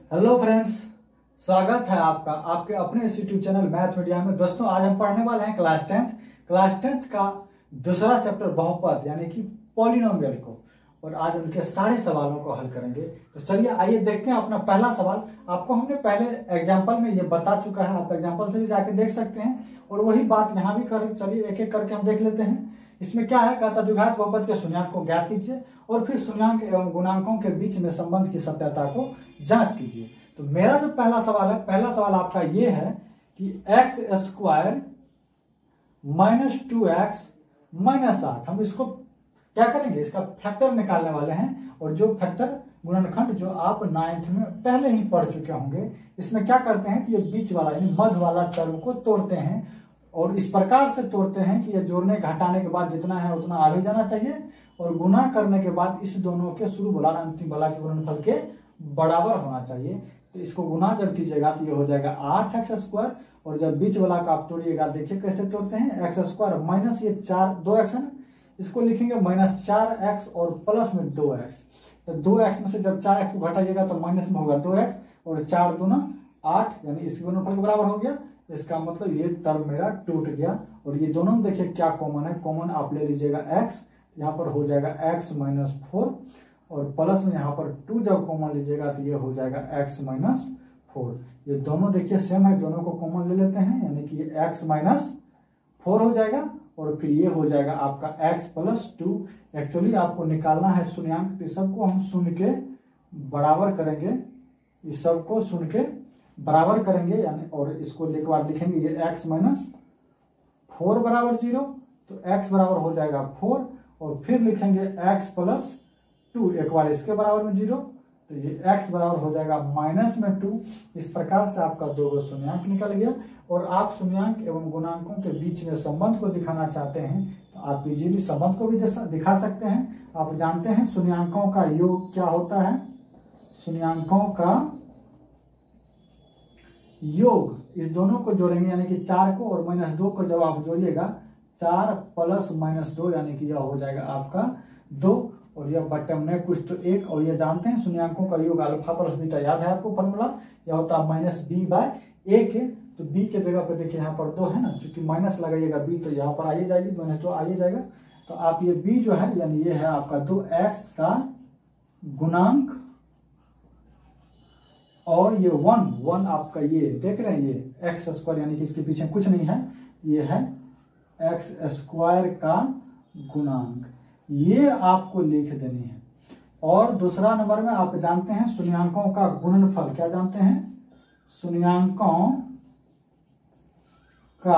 Hello friends, स्वागत है आपका आपके अपने इस यूट्यूब चैनल मैथ मीडिया में। दोस्तों, आज हम पढ़ने वाले हैं क्लास टेंथ का दूसरा चैप्टर बहुपद यानी कि पॉलिनोमियल को, और आज उनके सारे सवालों को हल करेंगे। तो चलिए आइए देखते हैं अपना पहला सवाल। आपको हमने पहले एग्जाम्पल में ये बता चुका है, आप एग्जाम्पल से भी जाके देख सकते हैं, और वही बात यहाँ भी करें। चलिए एक एक करके हम देख लेते हैं। इसमें क्या है, कहता द्विघात बहुपद के शून्यांक को ज्ञात कीजिए और फिर शून्यांक एवं गुणांकों के बीच में संबंध की सत्यता को जांच कीजिए। तो मेरा जो पहला सवाल है, पहला सवाल आपका ये है कि x square minus 2x minus 8, हम इसको क्या करेंगे, इसका फैक्टर निकालने वाले हैं। और जो फैक्टर गुणनखंड जो आप 9th में पहले ही पढ़ चुके होंगे, इसमें क्या करते हैं कि ये बीच वाला यानी मध्य वाला टर्म को तोड़ते हैं, और इस प्रकार से तोड़ते हैं कि ये जोड़ने घटाने के बाद जितना है उतना आगे जाना चाहिए, और गुना करने के बाद इस दोनों के शुरू वाला अंतिम वाला के गुणनफल के बराबर होना चाहिए। तो इसको गुना जब कीजिएगा तो ये हो जाएगा 8x स्क्वायर, और जब बीच वाला का आप तोड़िएगा, देखिए कैसे तोड़ते हैं, x स्क्वायर माइनस ये 2x है ना, इसको लिखेंगे माइनस 4x और प्लस में 2x। तो 2x में से जब 4x को घटाइएगा तो माइनस में होगा 2x, और 4 दूना 8 यानी इस गुणनफल के बराबर हो गया। इसका मतलब ये टर्म मेरा टूट गया। और ये दोनों देखिए क्या कॉमन है, कॉमन आप ले लीजिएगा x, यहाँ पर हो जाएगा x माइनस 4, और प्लस में यहाँ पर 2 जब कॉमन लीजिएगा तो ये हो जाएगा x माइनस 4। ये दोनों देखिए सेम है, दोनों को कॉमन ले लेते हैं, यानी कि ये x माइनस 4 हो जाएगा, और फिर ये हो जाएगा आपका x प्लस 2। एक्चुअली आपको निकालना है शून्याङ्क, इस सबको हम शून्य के बराबर करेंगे, इस सबको शून्य के बराबर करेंगे यानी, और इसको एक बार लिखेंगे ये x माइनस 4 बराबर 0, तो x बराबर हो जाएगा 4, और फिर लिखेंगे x प्लस 2 एक बार इसके बराबर में 0, तो ये x बराबर हो जाएगा माइनस में 2। इस प्रकार से आपका दो शून्याङ्क निकल गया। और आप शून्याङ्क एवं गुणांकों के बीच में संबंध को दिखाना चाहते हैं तो आप इजीली संबंध को भी दिखा सकते हैं। आप जानते हैं शून्याङ्कों का योग क्या होता है, शून्याङ्कों का योग इस दोनों को जोड़ेंगे यानी कि 4 को और माइनस 2 को जब आप जोड़िएगा, 4 प्लस माइनस 2 यानी कि यह हो जाएगा आपका 2, और यह बट्टे में कुछ तो 1। और ये जानते हैं शून्याङ्कों का योग अल्फा प्लस बीटा, याद है आपको फॉर्मूला, यह होता है माइनस b बाय a के। तो b के जगह पे देखिए यहाँ पर 2 है ना, चूंकि माइनस लगाइएगा b तो यहाँ पर आइए जाएगी, माइनस 2 आइए जाएगा। तो आप ये b जो है यानी ये है आपका 2x का गुणांक, और ये 1 आपका ये देख रहे हैं ये एक्स स्क्वायर यानी कि इसके पीछे कुछ नहीं है, ये है एक्स स्क्वायर का गुणांक, ये आपको लिख देनी है। और दूसरा नंबर में आप जानते हैं शून्याङ्कों का गुणनफल, क्या जानते हैं, शून्याङ्कों का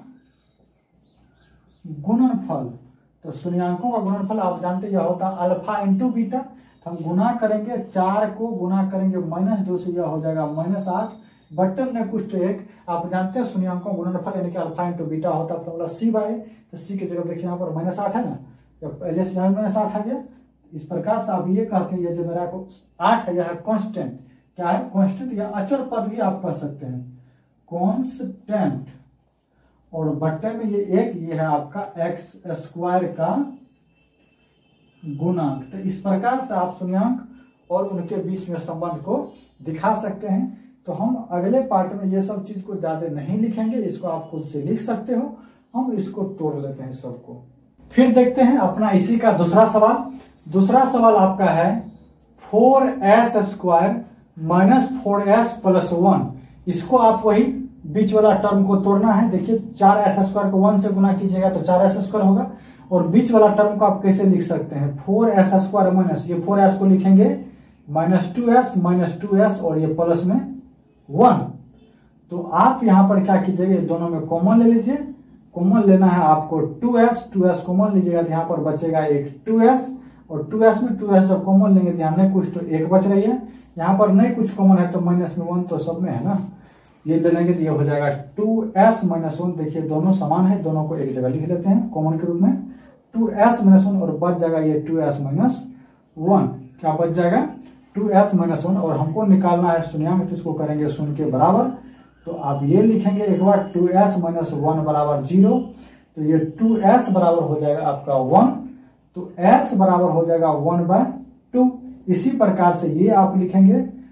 गुणनफल। तो शून्याङ्कों का गुणनफल आप जानते हैं यह होता है अल्फा इंटू बीटा। हम गुना करेंगे, 4 को गुना करेंगे माइनस 2 से, यह हो जाएगा माइनस 8 बट्टे में कुछ तो 1। आप जानते हैं शून्याङ्कों गुणनफल यानी कि अल्फा इंटू बीटा होता है फॉर्मूला c बाय, तो c की जगह देखिए यहाँ पर माइनस 8 है ना, जब पहले से यहाँ माइनस 8 आ गया। इस प्रकार से आप ये कहते हैं ये जो मेरा 8 है यह है कॉन्स्टेंट, क्या है कॉन्स्टेंट, या अचर पद भी आप कह सकते हैं कॉन्स्टेंट, और बट्टे में ये 1, ये है आपका एक्स स्क्वायर का गुणांक। तो इस प्रकार से आप शून्याङ्क और उनके बीच में संबंध को दिखा सकते हैं। तो हम अगले पार्ट में ये सब चीज को ज्यादा नहीं लिखेंगे, इसको आप खुद से लिख सकते हो, हम इसको तोड़ लेते हैं सबको। फिर देखते हैं अपना इसी का दूसरा सवाल। दूसरा सवाल आपका है 4s square minus 4s plus 1। इसको आप वही बीच वाला टर्म को तोड़ना है। देखिए 4s स्क्वायर को 1 से गुना कीजिएगा तो 4s स्क्वायर होगा, और बीच वाला टर्म को आप कैसे लिख सकते हैं, 4s स्क्वायर माइनस ये 4s को लिखेंगे माइनस 2s, और ये प्लस में 1। तो आप यहां पर क्या कीजिएगा, दोनों में कॉमन ले लीजिए। कॉमन लेना है आपको 2s कॉमन लीजिएगा तो यहाँ पर बचेगा एक 2s, और 2s में 2s जब कॉमन लेंगे तो यहाँ नहीं कुछ तो 1 बच रही है, यहाँ पर नहीं कुछ कॉमन है तो माइनस में 1 तो सब में है ना, ये ले लेंगे तो ये हो जाएगा 2s माइनस 1। देखिए दोनों समान है, दोनों को एक जगह लिख लेते हैं कॉमन के रूप में, 2s माइनस 1, और बच जाएगा ये 2s माइनस 1। क्या बच जाएगा 2s माइनस 1, और हमको निकालना है शून्याङ्क, इसको करेंगे शून्य के बराबर। तो आप ये लिखेंगे एक बार 2s माइनस 1 बराबर 0, तो ये 2s बराबर हो जाएगा आपका 1, तो s बराबर हो जाएगा 1/2। इसी प्रकार से ये आप लिखेंगे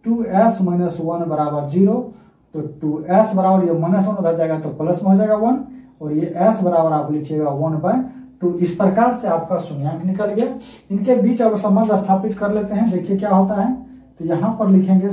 2s माइनस 1 बराबर 0। तो 2s बराबर ये माइनस 1 उधर जाएगा तो प्लस में हो जाएगा 1, और ये s बराबर आप लिखिएगा 1/2। इस प्रकार से आपका शून्यांक निकल गया। इनके बीच अब संबंध स्थापित कर लेते हैं, देखिए क्या होता है। तो यहां पर लिखेंगे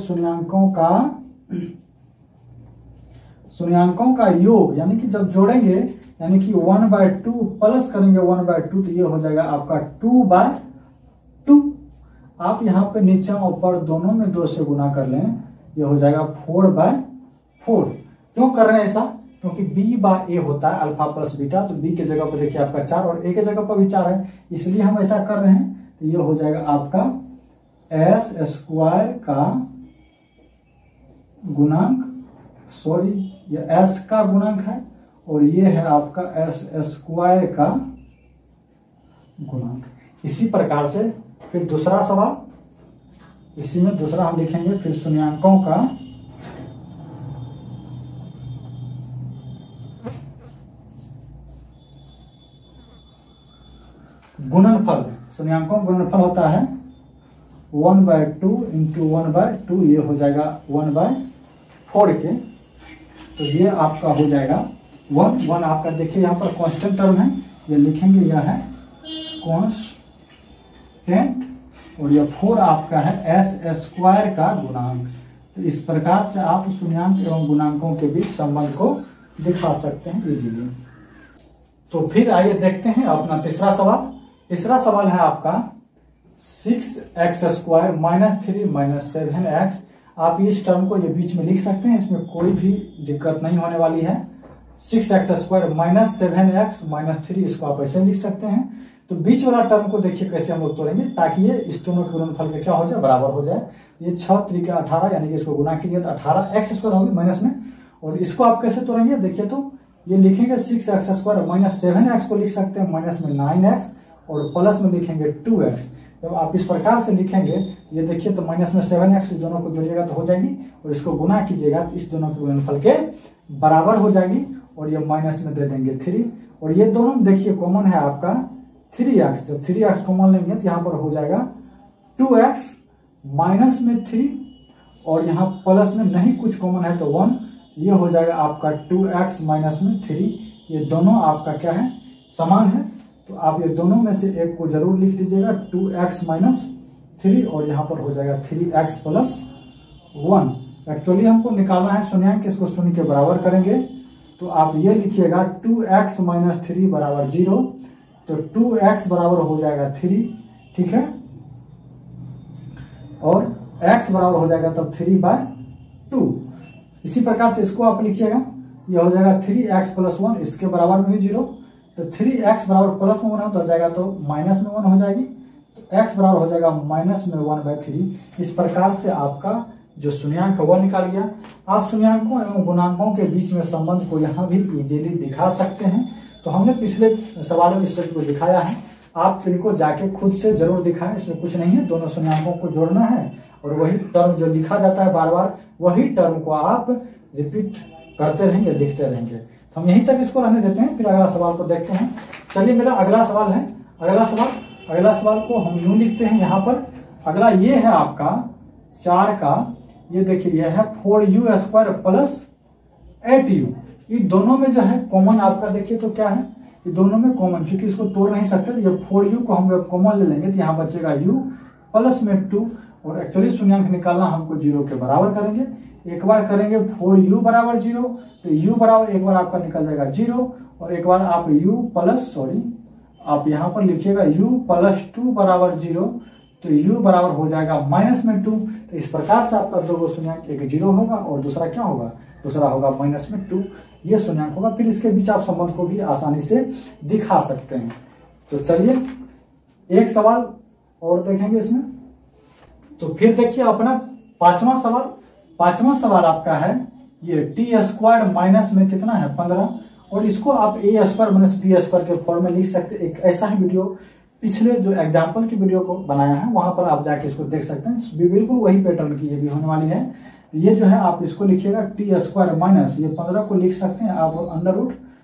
शून्यांकों का योग, यानी कि जब जोड़ेंगे यानी कि 1/2 प्लस करेंगे 1/2 तो ये हो जाएगा आपका 2/2। आप यहाँ पे नीचे और ऊपर दोनों में 2 से गुना कर लें, ये हो जाएगा 4/4। क्यों कर रहे हैं ऐसा? क्योंकि b/a होता है अल्फा प्लस बीटा, तो b के जगह पर देखिए आपका 4 और a के जगह पर भी 4 है, इसलिए हम ऐसा कर रहे हैं। तो ये हो जाएगा आपका s² का गुणांक, सॉरी ये s का गुणांक है और ये है आपका s² का गुणांक। इसी प्रकार से फिर दूसरा सवाल, इसी में दूसरा हम लिखेंगे फिर शून्यांकों का गुणनफल। शून्यांकों का गुणनफल होता है 1/2 इंटू 1/2, ये हो जाएगा 1/4 के। तो ये आपका हो जाएगा 1 आपका, देखिए यहाँ पर कांस्टेंट टर्म है, ये लिखेंगे यह है कांस्टेंट, और ये 4 आपका है s² का गुणांक। तो इस प्रकार से आप शून्यांक एवं गुणांकों के बीच संबंध को दिखा सकते हैं इजीली। तो फिर आइए देखते हैं अपना तीसरा सवाल। तीसरा सवाल है आपका 6x² माइनस 3 माइनस 7x। आप इस टर्म को ये बीच में लिख सकते हैं, इसमें कोई भी दिक्कत नहीं होने वाली है। 6x² माइनस 7x माइनस 3, इसको आप ऐसे लिख सकते हैं। तो बीच वाला टर्म को देखिए कैसे हम लोग तोड़ेंगे ताकि ये इस दोनों के गुणनफल के क्या हो जाए, बराबर हो जाए। ये 6 3 18, यानी कि इसको गुना कीजिए तो 18x² होगी माइनस में। और इसको आप कैसे तोड़ेंगे, देखिए तो ये लिखेंगे 6x² माइनस 7x को लिख सकते हैं माइनस में 9x, और प्लस में लिखेंगे 2x। जब आप इस प्रकार से लिखेंगे, ये देखिए तो माइनस में 7x दोनों को जोड़िएगा तो हो जाएगी, और इसको गुना कीजिएगा तो इस दोनों के गुणनफल के बराबर हो जाएगी, और ये माइनस में दे देंगे 3। और ये दोनों देखिए कॉमन है आपका 3x, जब 3x कॉमन लेंगे तो यहाँ पर हो जाएगा 2x माइनस में 3, और यहाँ प्लस में नहीं कुछ कॉमन है तो 1, ये हो जाएगा आपका 2x माइनस में 3। ये दोनों आपका क्या है, समान है, तो आप ये दोनों में से एक को जरूर लिख दीजिएगा 2x माइनस 3, और यहाँ पर हो जाएगा 3x प्लस 1। एक्चुअली हमको निकालना है शून्यांक, इसको शून्य के बराबर करेंगे, तो आप ये लिखिएगा 2x माइनस 3 बराबर 0। तो 2x बराबर हो जाएगा 3, ठीक है, और x बराबर हो जाएगा तब 3/2। इसी प्रकार से इसको आप लिखिएगा, यह हो जाएगा 3x प्लस 1, इसके बराबर में भी 0। तो 3x बराबर प्लस में 1 हो तो जाएगा तो माइनस में 1 हो जाएगी, तो x बराबर हो जाएगा माइनस में 1/3। इस प्रकार से आपका जो शून्यांक है वह निकाल गया। आप शून्यांकों एवं गुणांकों के बीच में संबंध को यहाँ भी इजीली दिखा सकते हैं। तो हमने पिछले सवाल में इस चीज को दिखाया है, आप इनको जाके खुद से जरूर दिखाएं, इसमें कुछ नहीं है। दोनों शून्यांकों को जोड़ना है और वही टर्म जो लिखा जाता है बार बार, वही टर्म को आप रिपीट करते रहेंगे, लिखते रहेंगे। तो हम यहीं तक इसको रहने देते हैं, फिर अगला सवाल को देखते हैं। चलिए मेरा अगला सवाल है, अगला सवाल को हम यूं लिखते हैं यहाँ पर। अगला ये है आपका 4 का, ये देखिए यह है 4u² प्लस 8u। ये दोनों में जो है कॉमन आपका देखिए तो क्या है, ये दोनों में कॉमन, चूंकि इसको तोड़ नहीं सकते तो ये 4u को हम कॉमन ले लेंगे तो यहाँ बचेगा u प्लस में 2, और एक्चुअली शून्यांक निकालना हमको 0 के बराबर करेंगे। एक बार करेंगे 4u बराबर 0, तो u बराबर एक बार आपका निकल जाएगा 0, और एक बार आप u प्लस, सॉरी आप यहाँ पर लिखिएगा u प्लस 2 बराबर 0, तो u बराबर हो जाएगा माइनस में 2। तो इस प्रकार से आपका दो शून्यांक, एक 0 होगा और दूसरा क्या होगा, दूसरा होगा माइनस में 2, ये शून्यांक होगा। फिर इसके बीच आप संबंध को भी आसानी से दिखा सकते हैं। तो चलिए एक सवाल और देखेंगे इसमें। तो फिर देखिए अपना पांचवा सवाल आपका है ये t² माइनस में कितना है 15, और इसको आप a² माइनस b² के फॉर्म में लिख सकते हैं। एक ऐसा ही वीडियो पिछले जो एग्जाम्पल की वीडियो को बनाया है वहां पर आप जाके इसको देख सकते हैं, बिल्कुल वही पैटर्न की ये भी होने वाली है। ये जो है आप इसको लिखिएगा t² माइनस, ये 15 को लिख सकते हैं आप अंडर रूट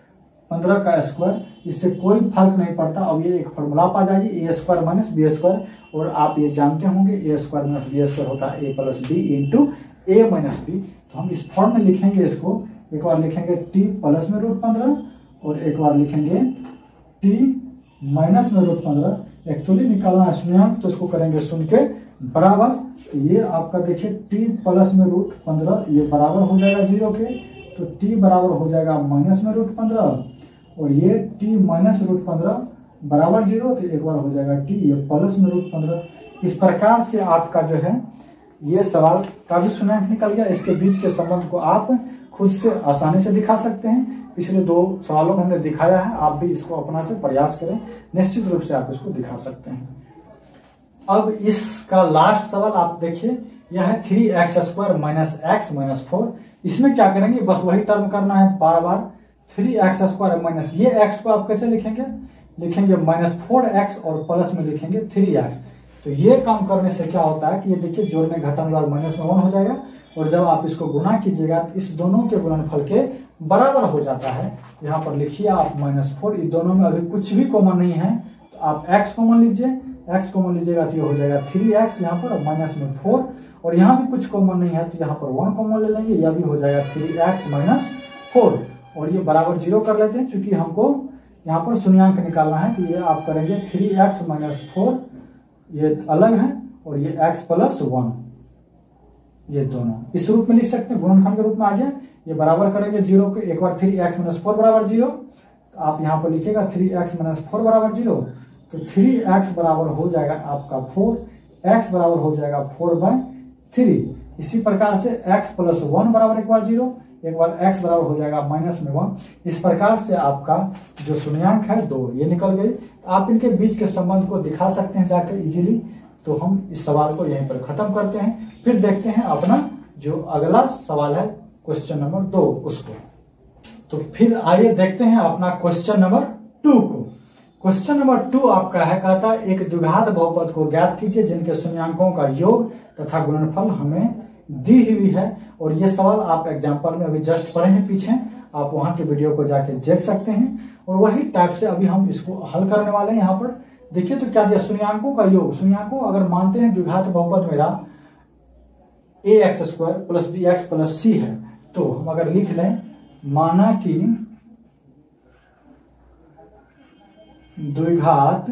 15 का स्क्वायर, इससे कोई फर्क नहीं पड़ता। अब ये एक फॉर्मूला आ जाएगी, A square minus B square, और आप ये जानते होंगे A square minus B square होता है A plus B into A minus B. तो हम इस फॉर्म में लिखेंगे इसको, एक बार लिखेंगे टी प्लस में रूट 15 और एक बार लिखेंगे टी माइनस में रूट 15। एक्चुअली निकालना है शून्यंक, तो इसको करेंगे शून्य के बराबर। ये आपका देखिए टी प्लस में रूट 15 ये बराबर हो जाएगा 0 के, तो टी बराबर हो जाएगा माइनस में रूट 15, और ये टी माइनस रूट 15 बराबर 0, तो एक बार हो जाएगा टी ये प्लस में रूट 15। इस प्रकार से आपका जो है ये सवाल का भी शून्यंक निकल गया। इसके बीच के संबंध को आप खुद से आसानी से दिखा सकते हैं। पिछले 2 सवालों में हमने दिखाया है, आप भी इसको अपना से प्रयास करें, निश्चित रूप से आप इसको दिखा सकते हैं। अब इसका लास्ट सवाल आप देखिए, यह है 3x square minus x minus 4। इसमें क्या करेंगे, बस वही टर्म करना है बार बार। 3x स्क्वायर माइनस ये x को आप कैसे लिखेंगे, लिखेंगे माइनस 4x और प्लस में लिखेंगे 3x। तो ये काम करने से क्या होता है कि ये देखिए जोड़ने घटाने वाला माइनस में 1 हो जाएगा, और जब आप इसको गुना कीजिएगा तो इस दोनों के गुणनफल के बराबर हो जाता है। यहाँ पर लिखिए आप -4, इन दोनों में अभी कुछ भी कॉमन नहीं है, तो आप x कॉमन लीजिए, x कॉमन लीजिएगा तो ये हो जाएगा 3x यहाँ पर माइनस में 4, और यहाँ भी कुछ कॉमन नहीं है तो यहाँ पर 1 कॉमन ले लेंगे, यह भी हो जाएगा 3x माइनस 4, और ये बराबर 0 कर लेते हैं क्योंकि हमको यहाँ पर शून्यंक निकालना है। तो ये आप करेंगे 3x माइनस 4, ये अलग है, और ये x प्लस 1, ये दोनों इस रूप में लिख सकते हैं, गुणनखंड के रूप में आ गया। ये बराबर करेंगे 0 के, एक बार 3x माइनस 4 बराबर 0, तो आप यहाँ पर लिखिएगा 3x माइनस 4 बराबर 0, तो 3x बराबर हो जाएगा आपका 4, x बराबर हो जाएगा 4/3। इसी प्रकार से x प्लस 1 बराबर एक बार 0, एक बार x बराबर हो जाएगा माइनस में 1। इस प्रकार से आपका जो शून्यंक है 2 ये निकल गई। आप इनके बीच के संबंध को दिखा सकते हैं जाकर इजीली। तो हम इस सवाल को यहीं पर खत्म करते हैं, फिर देखते हैं अपना जो अगला सवाल है क्वेश्चन नंबर 2 उसको। तो फिर आइए देखते हैं अपना क्वेश्चन नंबर 2 को। क्वेश्चन नंबर 2 आपका है, कहता है एक द्विघात बहुपद को ज्ञात कीजिए जिनके शून्यंकों का योग तथा गुणनफल हमें दी हुई है। और ये सवाल आप एग्जाम्पल में अभी जस्ट पढ़े हैं पीछे, आप वहां के वीडियो को जाके देख सकते हैं, और वही टाइप से अभी हम इसको हल करने वाले हैं। यहाँ पर देखिए तो क्या दिया, शून्यंकों का योग। शून्यंकों अगर मानते हैं द्विघात बहुपद मेरा ax square plus bx plus c है, तो हम अगर लिख लें माना कि द्विघात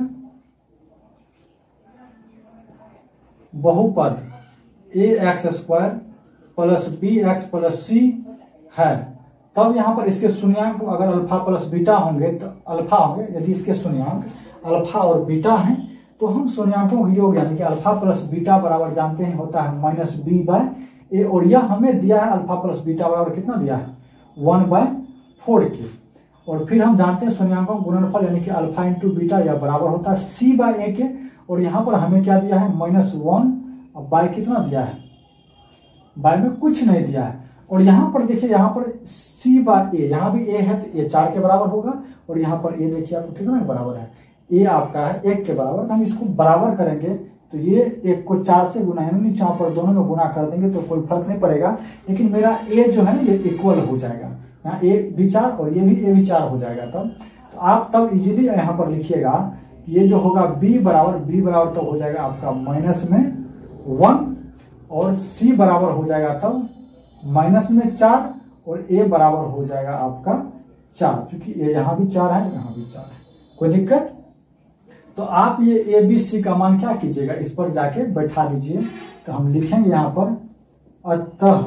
बहुपद ax square plus bx plus c है, तब यहां पर इसके शून्यंक अगर अल्फा प्लस बीटा होंगे तो अल्फा होंगे। यदि इसके शून्यंक अल्फा और बीटा हैं तो हम शून्यंकों का योग यानी कि अल्फा प्लस बीटा बराबर जानते हैं होता है -b/a, और यह हमें दिया है अल्फा प्लस बीटा बराबर कितना दिया है 1/4 के। और फिर हम जानते हैं शून्यंकों का गुणनफल यानी कि अल्फा इंटू बीटा यह बराबर होता है c/a के, और यहाँ पर हमें क्या दिया है -1, अब बाय कितना दिया है, बाय में कुछ नहीं दिया है। और यहाँ पर देखिए यहाँ पर c/a, यहाँ भी a है तो a 4 के बराबर होगा, और यहाँ पर a देखिए आपको कितना के बराबर है, a आपका है 1 के बराबर। तो हम इसको बराबर करेंगे तो ये 1 को 4 से गुना यानी नीचे पर दोनों में गुना कर देंगे तो कोई फर्क नहीं पड़ेगा, लेकिन मेरा a जो है ना ये इक्वल हो जाएगा, यहाँ a भी 4 और ये भी a भी 4 हो जाएगा। तब तो आप तब इजीली यहाँ पर लिखिएगा ये जो होगा b बराबर तो हो जाएगा आपका माइनस में 1, और c बराबर हो जाएगा तब माइनस में 4, और a बराबर हो जाएगा आपका 4, क्योंकि a यहाँ भी 4 है यहाँ भी 4 है, कोई दिक्कत। तो आप ये a b c का मान क्या कीजिएगा, इस पर जाके बैठा दीजिए। तो हम लिखेंगे यहाँ पर अतः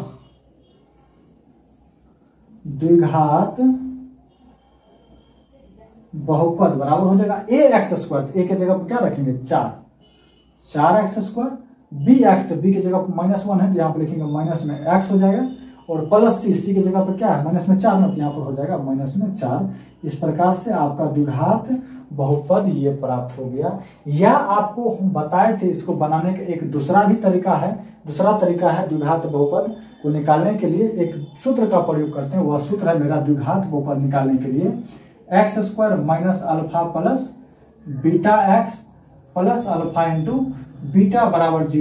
द्विघात बहुपद बराबर हो जाएगा ax स्क्वायर, a के जगह पर क्या रखेंगे 4x स्क्वायर, bx तो b के जगह पर -1 है तो यहाँ पर लिखेंगे माइनस में x हो जाएगा, और प्लस c के जगह पर क्या है माइनस में 4 ना, तो यहाँ पर हो जाएगा माइनस में 4। इस प्रकार से आपका द्विघात बहुपद ये प्राप्त हो गया। या आपको हम बताए थे इसको बनाने का एक दूसरा भी तरीका है, दूसरा तरीका है द्विघात बहुपद को निकालने के लिए एक सूत्र का प्रयोग करते हैं। वह सूत्र है मेरा द्विघात बहुपद निकालने के लिए x square minus alpha plus beta x plus alpha into beta बराबर 0।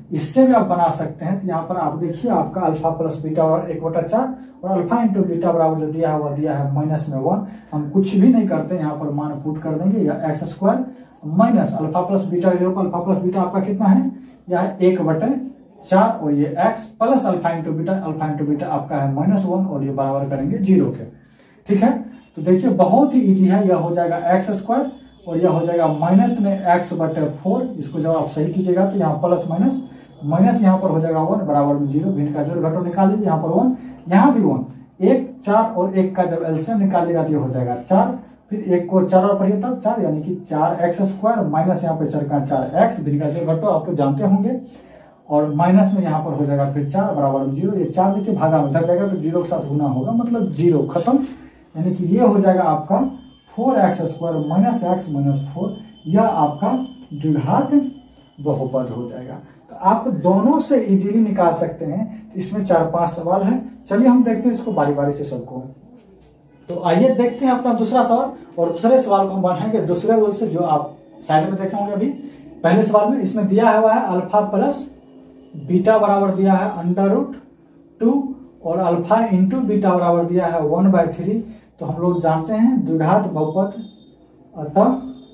इससे भी आप बना सकते हैं। तो यहाँ पर आप देखिए आपका अल्फा प्लस बीटा और 1/4 और अल्फा इंटू बीटा बराबर जो दिया है वह दिया है -1। हम कुछ भी नहीं करते, यहाँ पर मान पुट कर देंगे, या x² minus alpha plus beta के जगह अल्फा प्लस बीटा आपका कितना है, यह 1/4 और ये x plus alpha into beta आपका है -1 और ये बराबर करेंगे 0 के। ठीक है, तो देखिए बहुत ही इजी है, यह हो जाएगा x² और यह हो जाएगा माइनस में x/4। इसको जब आप सही कीजिएगा तो यहाँ प्लस माइनस माइनस यहाँ पर हो जाएगा 1 बराबर में 0। भिन्न का जोड़ घटाव निकाल लीजिए, यहाँ पर 1 यहाँ भी 1, 1 4 और 1 का जब एलसीएम निकालिएगा तो ये हो जाएगा 4, फिर 1 को 4 और पढ़िए तब 4 यानी कि 4x² माइनस यहाँ पे 4 का 4x। भिन्न का जोड़ घटाव आप तो जानते होंगे, और माइनस में यहाँ पर हो जाएगा फिर 4 बराबर में 0। ये 4 देखिए भागा में उधर जाएगा तो 0 के साथ गुना होगा, मतलब 0 खत्म। यानी कि ये हो जाएगा आपका 4x² माइनस x माइनस 4, यह आपका द्विघात बहुपद हो जाएगा। तो आप दोनों से इजीली निकाल सकते हैं। इसमें 4-5 सवाल है, चलिए हम देखते हैं इसको बारी बारी से सबको। तो आइए देखते हैं अपना दूसरा सवाल, और दूसरे सवाल को हम बनाएंगे दूसरे रूल से जो आप साइड में देखे होंगे अभी। पहले सवाल में इसमें दिया हुआ है अल्फा प्लस बीटा बराबर दिया है √2 और अल्फा इंटू बीटा बराबर दिया है 1/3। तो हम लोग जानते हैं द्विघात बहुपद, अतः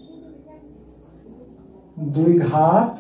द्विघात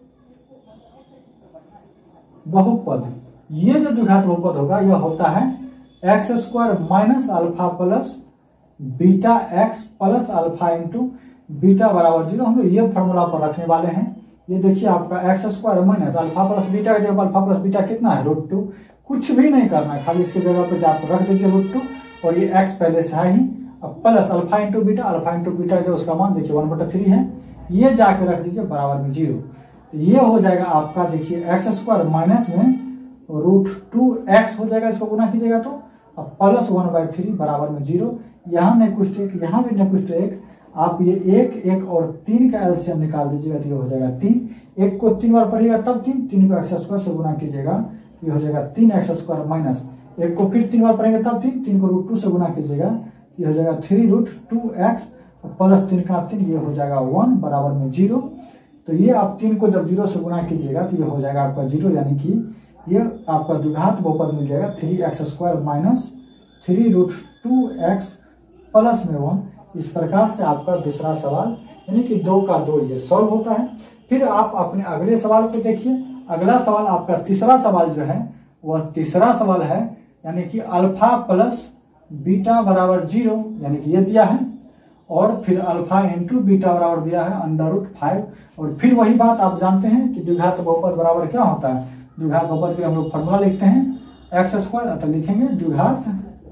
बहुपद, ये जो द्विघात बहुपद होगा यह होता है x² minus alpha plus beta x plus alpha into beta बराबर 0। हम लोग ये फॉर्मूला पर रखने वाले हैं। ये देखिए आपका x² minus alpha plus beta की जगह अल्फा प्लस बीटा कितना है √2। कुछ भी नहीं करना है, खाली इसके जगह पर आप रख दीजिए √2 और ये x पहले से है ही, अब प्लस अल्फा इंटू बीटा जो उसका मान देखिए 1/3 है, ये जाके रख दीजिए बराबर में 0। तो ये हो जाएगा आपका देखिए x² माइनस में √2x हो जाएगा, इसको गुना कीजिएगा तो अब प्लस 1/3 बराबर में 0। यहाँ नहीं कुछ एक, यहाँ भी नहीं कुछ एक, आप ये 1 और 3 का एलसीएम निकाल दीजिएगा तो ये हो जाएगा 3। 1 को 3 बार पढ़िएगा तब 3 को x² से गुना कीजिएगा, ये हो जाएगा 3x² माइनस 1 को फिर 3 बार पढ़ेंगे तब 3 को √2 से गुना कीजिएगा, ये हो जाएगा 3√2x प्लस 3 का 3, ये हो जाएगा 1 बराबर में 0। तो ये आप 3 को जब 0 से गुना कीजिएगा तो ये हो जाएगा आपका 0, यानी कि ये आपका द्विघात बहुपद मिल जाएगा 3x² माइनस 3√2x प्लस में 1। इस प्रकार से आपका दूसरा सवाल यानी कि 2 का 2 ये सॉल्व होता है। फिर आप अपने अगले सवाल को देखिए। अगला सवाल आपका तीसरा सवाल जो है वह तीसरा सवाल है, यानी कि अल्फा प्लस बीटा बराबर 0, यानी कि ये दिया है, और फिर अल्फा इंटू बीटा बराबर दिया है √5। और फिर वही बात आप जानते हैं कि द्विघात बहुपद बराबर क्या होता है। द्विघात बहुपद के हम लोग फॉर्मूला लिखते हैं x², अतः लिखेंगे द्विघात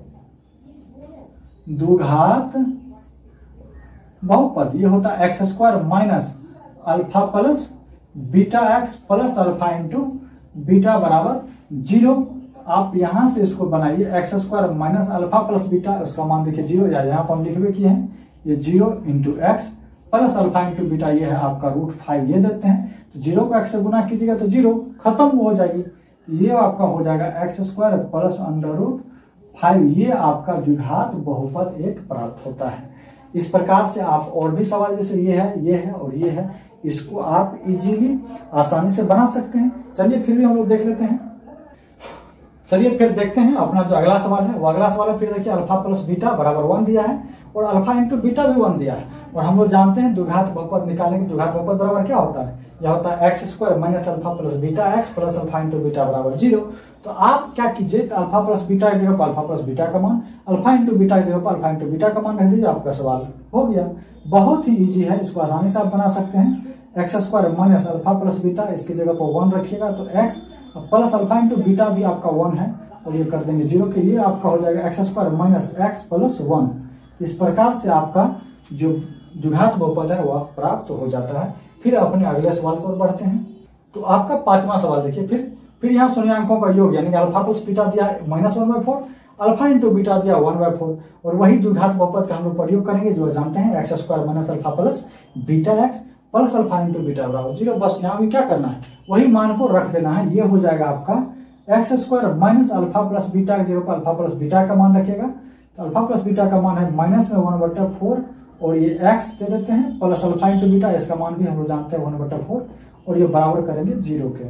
बहुपद, ये होता है x² minus alpha plus beta x plus alpha into beta बराबर 0। आप यहां से इसको बनाइए x² minus alpha plus beta, उसका मान देखिए 0, या यहाँ पर हम लिखे हुए किए हैं ये 0 into x plus alpha into beta, ये है आपका √5, ये देते हैं। तो 0 को x से गुना कीजिएगा तो 0 खत्म हो जाएगी, ये आपका हो जाएगा x² प्लस √5। ये आपका द्विघात बहुपद एक प्राप्त होता है। इस प्रकार से आप और भी सवाल जैसे ये है और ये है, इसको आप इजीली आसानी से बना सकते हैं। चलिए फिर भी हम लोग देख लेते हैं। चलिए फिर देखते हैं अपना जो अगला सवाल है। वो अगला सवाल है, फिर देखिए अल्फा प्लस बीटा बराबर 1 दिया है और अल्फा इंटू बीटा भी 1 दिया है। और हम लोग जानते हैं द्विघात बहुपद निकालेंगे। द्विघात बहुपद बराबर क्या होता है, यह होता है x² minus alpha plus beta x plus alpha into beta बराबर 0। तो आप क्या कीजिए, तो अल्फा प्लस बीटा की जगह पर अल्फा प्लस बीटा का मान, अल्फा इंटू बीटा की जगह पर अल्फा इंटू बीटा का मान रख दीजिए, आपका सवाल हो गया। बहुत ही ईजी है, इसको आसानी से आप बना सकते हैं। x² minus alpha plus beta, इसकी जगह पर 1 रखिएगा तो x plus alpha into beta भी आपका 1 है और ये कर देंगे 0 के लिए, आपका हो जाएगा x² माइनस x प्लस 1। इस प्रकार से आपका जो द्विघात बहुपद है वह प्राप्त हो जाता है। फिर अपने अगले सवाल को बढ़ते हैं। तो आपका 5वां सवाल देखिए। फिर यहाँ शून्यांकों का योग, यानी कि अल्फा प्लस बीटा दिया -1/4, अल्फा इंटू बीटा दिया 1/4, और वही द्विघात बहुपद का हम लोग प्रयोग करेंगे जो जानते हैं x² minus alpha plus beta x plus alpha into beta बराबर 0। बस यहाँ भी क्या करना है, वही मान को रख देना है। ये हो जाएगा आपका x² minus alpha plus beta की जगह पर अल्फा प्लस बीटा का मान रखिएगा। तो अल्फा प्लस बीटा का मान है -1/4 और ये x दे देते हैं प्लस अल्फा इंटू बीटा, इसका मान भी हम लोग जानते हैं 1/4, और ये बराबर करेंगे 0 के।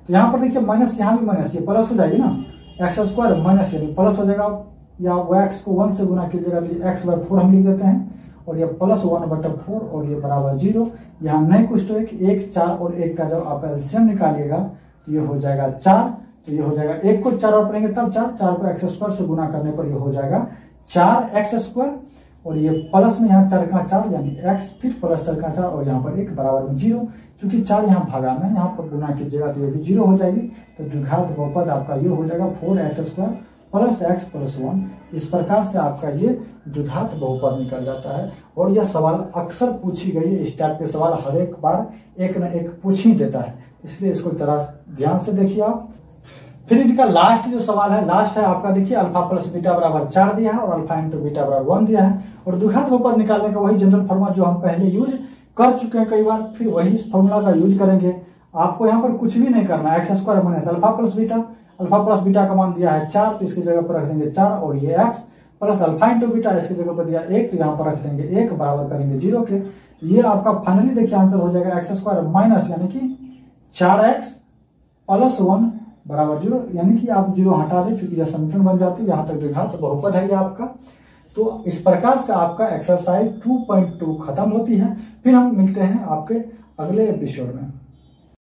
तो यहाँ पर देखिए माइनस, यहाँ भी माइनस, ये प्लस हो जाएगी ना, एक्स स्क्वायर माइनस यानी प्लस हो जाएगा, या वो एक्स को 1 से गुना कीजिएगा तो एक्स बाय 4 हम लिख देते हैं, और ये प्लस 1/4 और ये बराबर 0। यहाँ नहीं कुछ तो एक 4 और 1 का जब आप एलसीएम निकालिएगा तो ये हो जाएगा 4, तो ये हो जाएगा 1 को 4 और पढ़ेंगे तब 4 को एक्स स्क्वायर से गुना करने पर ये हो जाएगा 4x², और ये प्लस में यहाँ 4 का 4 यानी x, फिर प्लस 4 का 4 और यहाँ पर 1 बराबर में 0। चूंकि 4 यहाँ भागा में, यहाँ पर गुना कीजिएगा तो ये भी 0 हो जाएगी, तो द्विघात बहुपद आपका ये हो जाएगा 4x² प्लस x प्लस 1। इस प्रकार से आपका ये द्विघात बहुपद निकल जाता है। और यह सवाल अक्सर पूछी गई है, इस टाइप के सवाल हर एक बार एक न एक पूछ ही देता है, इसलिए इसको जरा ध्यान से देखिए आप। फिर इनका लास्ट जो सवाल है, लास्ट है आपका, देखिए अल्फा प्लस बीटा बराबर 4 दिया है और अल्फा इंटू बीटा बराबर 1 दिया है, और द्विघात बहुपद निकालने का वही जनरल फॉर्मूला जो हम पहले यूज कर चुके हैं कई बार, फिर वही इस फॉर्मूला का यूज करेंगे। आपको यहाँ पर कुछ भी नहीं करना है, x² minus alpha plus beta का मान दिया है 4, तो इसकी जगह पर रख देंगे 4, और ये x plus alpha into beta इसकी जगह पर दिया 1, तो यहाँ पर रख देंगे 1 बराबर करेंगे 0 के। ये आपका फाइनली देखिए आंसर हो जाएगा x² माइनस यानी कि 4x प्लस 1 बराबर 0, यानी कि आप 0 हटा दें चूंकि यह समीकरण बन जाती है, जहां तक द्विघात तो बहुपद है ये आपका। तो इस प्रकार से आपका एक्सरसाइज 2.2 खत्म होती है। फिर हम मिलते हैं आपके अगले एपिसोड में।